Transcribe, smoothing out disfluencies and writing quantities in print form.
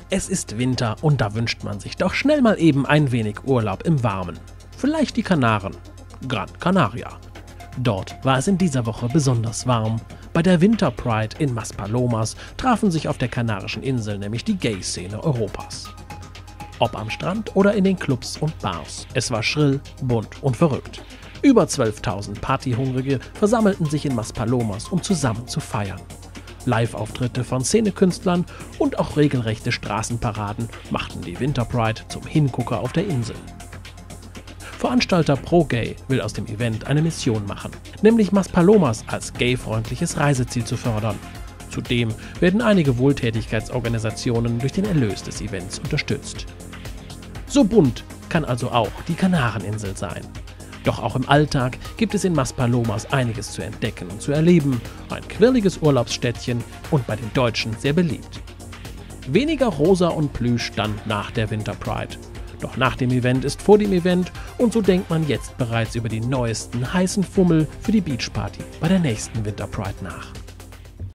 Es ist Winter und da wünscht man sich doch schnell mal eben ein wenig Urlaub im Warmen. Vielleicht die Kanaren. Gran Canaria. Dort war es in dieser Woche besonders warm. Bei der Winter Pride in Maspalomas trafen sich auf der kanarischen Insel nämlich die Gay-Szene Europas. Ob am Strand oder in den Clubs und Bars. Es war schrill, bunt und verrückt. Über 12.000 Partyhungrige versammelten sich in Maspalomas, um zusammen zu feiern. Live-Auftritte von Szenekünstlern und auch regelrechte Straßenparaden machten die Winter Pride zum Hingucker auf der Insel. Veranstalter ProGay will aus dem Event eine Mission machen, nämlich Maspalomas als gayfreundliches Reiseziel zu fördern. Zudem werden einige Wohltätigkeitsorganisationen durch den Erlös des Events unterstützt. So bunt kann also auch die Kanareninsel sein. Doch auch im Alltag gibt es in Maspalomas einiges zu entdecken und zu erleben. Ein quirliges Urlaubsstädtchen und bei den Deutschen sehr beliebt. Weniger Rosa und Plüsch dann nach der Winter Pride. Doch nach dem Event ist vor dem Event und so denkt man jetzt bereits über die neuesten heißen Fummel für die Beachparty bei der nächsten Winter Pride nach.